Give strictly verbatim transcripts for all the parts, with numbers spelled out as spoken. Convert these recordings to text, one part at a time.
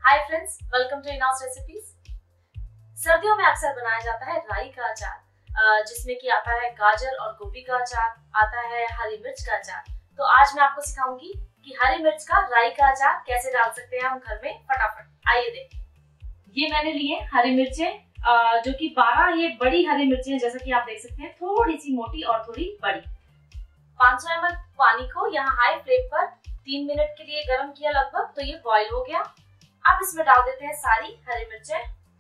Hi friends, welcome to in house recipes. सर्दियों में अक्सर बनाया जाता है राई का अचार, जिसमें कि आता है गाजर और गोभी का अचार, आता है हरी मिर्च का अचार। तो आज मैं आपको सिखाऊंगी कि हरी मिर्च का राई का अचार कैसे डाल सकते हैं हम घर में फटाफट। आइए देखिए। ये मैंने लिए हरी मिर्चें, जो कि बारह ये बड़ी हरी मिर्चें हैं, जैसा कि आप देख सकते हैं, थोड़ी सी मोटी और थोड़ी बड़ी। पाँच सौ एम एल पानी को यहाँ हाई फ्लेम पर तीन मिनट के लिए गर्म किया लगभग, तो ये बॉईल हो गया। अब इसमें डाल देते हैं सारी हरी मिर्चें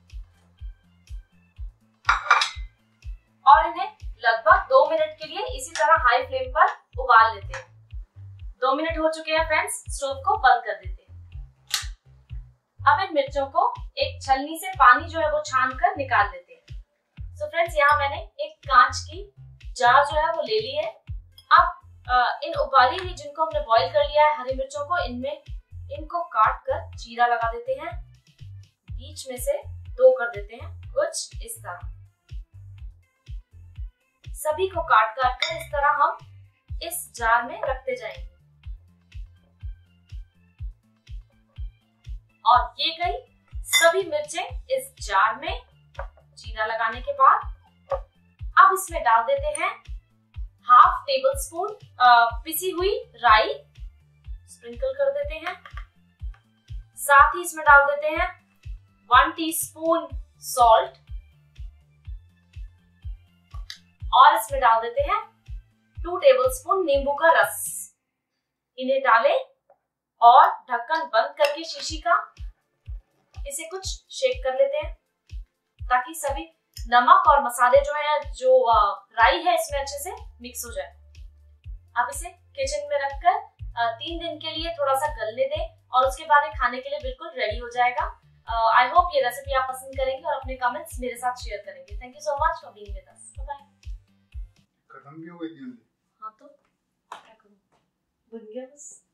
और इन्हें लगभग दो मिनट के लिए इसी तरह हाई फ्लेम पर उबाल लेते हैं। दो मिनट हो चुके हैं फ्रेंड्स, स्टोव को बंद कर देते हैं। अब इन मिर्चों को एक छलनी से पानी जो है वो छान कर निकाल लेते हैं। सो फ्रेंड्स, यहाँ मैंने एक कांच की जार जो है वो ले ली है। अब इन उबाली हुई जिनको हमने बॉईल कर लिया है हरी मिर्चों को, इनमें इनको काट कर चीरा लगा देते हैं। बीच में से दो कर देते हैं, कुछ इस तरह। सभी को काट काट कर इस तरह हम इस जार में रखते जाएंगे। और ये गई सभी मिर्चें इस जार में चीरा लगाने के बाद अब इसमें डाल देते हैं हाफ टेबल स्पून पिसी हुई राई, स्प्रिंकल कर देते हैं। साथ ही इसमें डाल देते हैं वन टीस्पून सॉल्ट और इसमें डाल देते हैं टू टेबलस्पून नींबू का रस। इन्हें डालें और ढक्कन बंद करके शीशी का इसे कुछ शेक कर लेते हैं ताकि सभी नमक और मसाले जो है, जो राई है, इसमें अच्छे से मिक्स हो जाए। अब इसे किचन में रखकर तीन दिन के लिए थोड़ा सा गलने दें और उसके बाद खाने के लिए बिल्कुल रेडी हो जाएगा। आई होप ये रेसिपी आप पसंद करेंगे और अपने कमेंट्स मेरे साथ शेयर करेंगे। Thank you so much for being with us. Bye bye. खत्म भी हो गई थी। हाँ तो क्या करूं, बन गया बस।